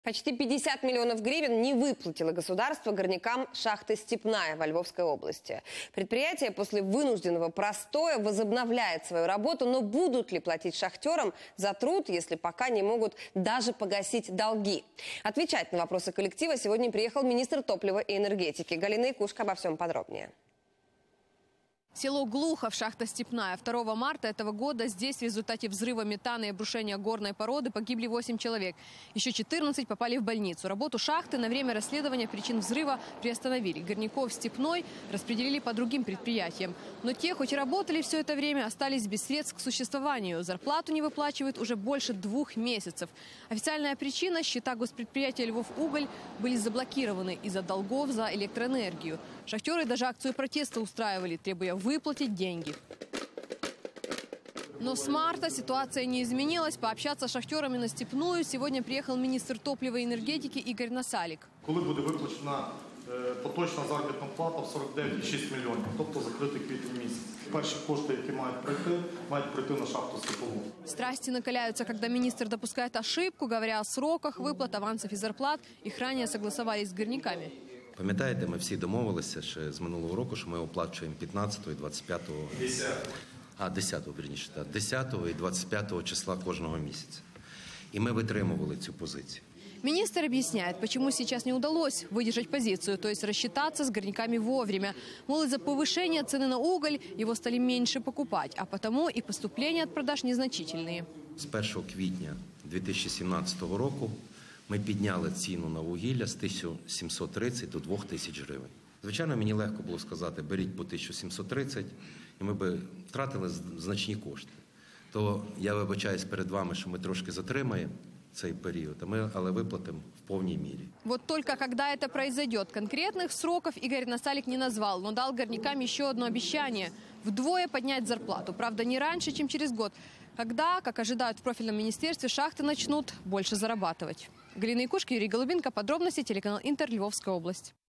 Почти 50 миллионов гривен не выплатило государство горнякам шахты «Степная» во Львовской области. Предприятие после вынужденного простоя возобновляет свою работу, но будут ли платить шахтерам за труд, если пока не могут даже погасить долги? Отвечать на вопросы коллектива сегодня приехал министр топлива и энергетики. Галина Якушка обо всем подробнее. Село Глухов, шахта «Степная». 2 марта этого года здесь в результате взрыва метана и обрушения горной породы погибли 8 человек. Еще 14 попали в больницу. Работу шахты на время расследования причин взрыва приостановили. Горняков «Степной» распределили по другим предприятиям. Но те, хоть и работали все это время, остались без средств к существованию. Зарплату не выплачивают уже больше 2 месяцев. Официальная причина – счета госпредприятия «Львовуголь» были заблокированы из-за долгов за электроэнергию. Шахтеры даже акцию протеста устраивали, требуя выплатить деньги. Но с марта ситуация не изменилась. Пообщаться с шахтерами на Степную сегодня приехал министр топлива и энергетики Игорь Насалик. Коли буде виплачена поточна заробітна плата в 49,6 мільйонів, тобто закритий квітень місяць. Перші кошти, які мають прийти на шахту Степову. Страсти накаляются, когда министр допускает ошибку, говоря о сроках выплат авансов и зарплат. Их ранее согласовались с горняками. Пам'ятаєте, ми всі домовилися ще з минулого року, що ми оплачуємо 15-го і 25-го, 10-го, вірніше, 10-го і 25-го числа кожного місяця. І ми витримували цю позицію. Министр объясняет, почему сейчас не удалось выдержать позицию, то есть рассчитаться с горняками вовремя. Мол, из-за повышения цены на уголь его стали меньше покупать, а потому и поступления от продаж незначительные. З 1 квітня 2017 року ми підняли ціну на вугілля з 1730 до 2000 гривень. Звичайно, мені легко було сказати, беріть по 1730, і ми б втратили значні кошти. То я вибачаюсь перед вами, що ми трошки затримаємо цей період, але виплатимо в повній мірі. Вот только когда это произойдет, конкретных сроков Игорь Насалик не назвал, но дал горнякам еще одно обещание – вдвое поднять зарплату. Правда, не раньше, чем через год, когда, как ожидают в профильном министерстве, шахты начнут больше зарабатывать. Галина Якушка, Юрий Голубинка. Подробности телеканал Интер, Львовская область.